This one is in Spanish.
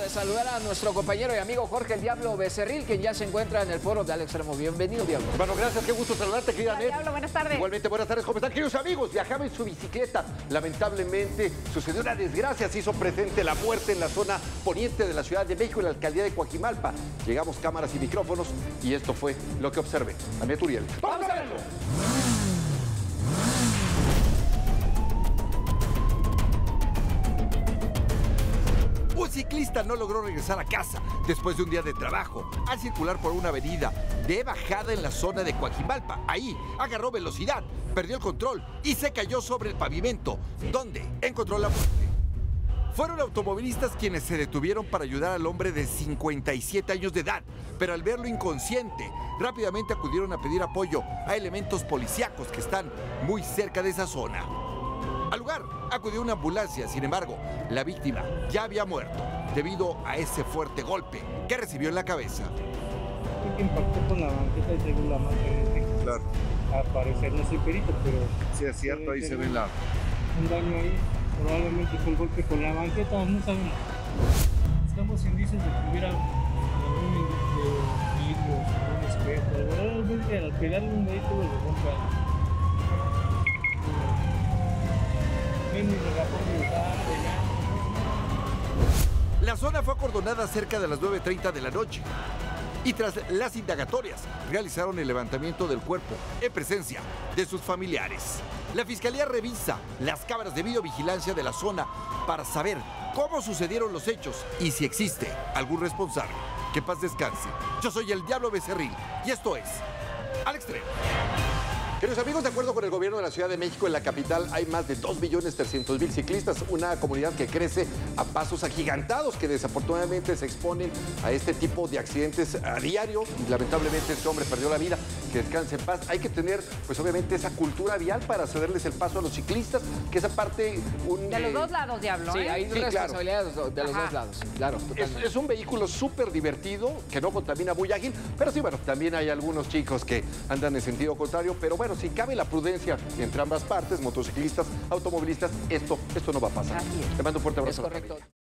saludar a nuestro compañero y amigo Jorge el Diablo Becerril, quien ya se encuentra en el foro de Alex Remo. Bienvenido, Diablo. Bueno, gracias, qué gusto saludarte, querida Net. Diablo, buenas tardes. Igualmente, buenas tardes, ¿cómo están, queridos amigos? Viajaba en su bicicleta. Lamentablemente, sucedió una desgracia. Se hizo presente la muerte en la zona poniente de la Ciudad de México, en la alcaldía de Coajimalpa. Llegamos cámaras y micrófonos y esto fue lo que observé. Anet Uriel. ¡Vamos a verlo! Un ciclista no logró regresar a casa después de un día de trabajo al circular por una avenida de bajada en la zona de Coajimalpa. Ahí agarró velocidad, perdió el control y se cayó sobre el pavimento, donde encontró la muerte. Fueron automovilistas quienes se detuvieron para ayudar al hombre de 57 años de edad, pero al verlo inconsciente, rápidamente acudieron a pedir apoyo a elementos policíacos que están muy cerca de esa zona. Al lugar acudió una ambulancia, sin embargo, la víctima ya había muerto debido a ese fuerte golpe que recibió en la cabeza. Creo que impactó con la banqueta y se ve la marca de Claro, Al parecer, no soy perito, pero sí es cierto, ahí se ve la... un daño ahí. Probablemente fue el golpe con la banqueta, no sabemos. Estamos indicios de que hubiera algún vidrio, un espejo. Realmente al pegarle un vehículo le rompe algo. La zona fue acordonada cerca de las 9:30 de la noche y tras las indagatorias realizaron el levantamiento del cuerpo en presencia de sus familiares. La fiscalía revisa las cámaras de videovigilancia de la zona para saber cómo sucedieron los hechos y si existe algún responsable. Que paz descanse. Yo soy el Diablo Becerril y esto es Al Extremo. Queridos amigos, de acuerdo con el gobierno de la Ciudad de México, en la capital hay más de 2.300.000 ciclistas, una comunidad que crece a pasos agigantados, que desafortunadamente se exponen a este tipo de accidentes a diario. Lamentablemente este hombre perdió la vida, que descanse en paz. Hay que tener, pues obviamente, esa cultura vial para cederles el paso a los ciclistas, que esa parte... De los dos lados, Diablo, Sí, hay Sí, responsabilidad de los Ajá. dos lados. Claro, totalmente. Es un vehículo súper divertido, que no contamina, muy ágil, pero sí, bueno, también hay algunos chicos que andan en sentido contrario, pero bueno, si cabe la prudencia entre ambas partes, motociclistas, automovilistas, esto no va a pasar. Así es. Te mando un fuerte abrazo. Es correcto.